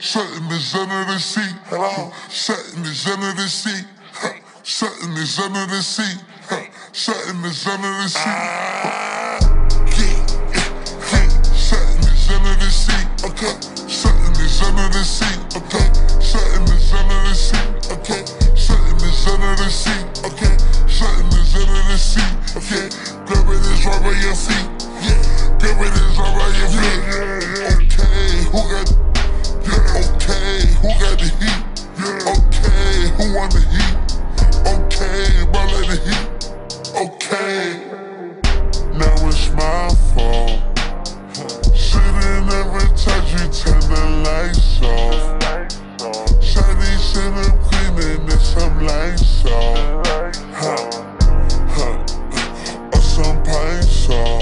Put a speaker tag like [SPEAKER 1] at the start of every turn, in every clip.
[SPEAKER 1] Something is under the seat. Hello. Something is under the seat. Something is under the seat. Something is under the seat. Something is under the seat. Okay. Something is under the seat. Okay. Something is under the seat. Okay. Something is under the seat. Okay. Something is under the seat. Okay. Grab it is right by your feet. Grab it is right by your feet. Okay. Who got? Okay. Who got the heat? Okay. Who want the heat? Okay. But let the heat. Okay. Now it's my fault. Shouldn't ever touch you, turn the lights off. Shawty said I'm cleaning and some lights off. Or some pine saw.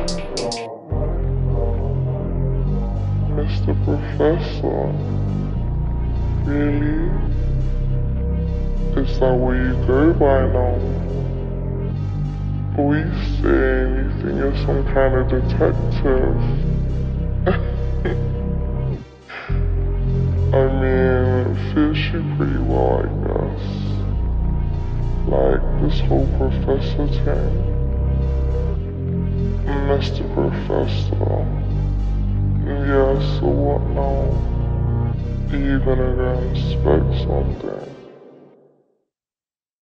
[SPEAKER 1] Mr. Professor, really? Is that what you go by now? We say anything, you're some kind of detective. I mean, it fits you pretty well, I guess. Like this whole professor thing. Mr. Professor. Yeah, so what now? Are you gonna go inspect something?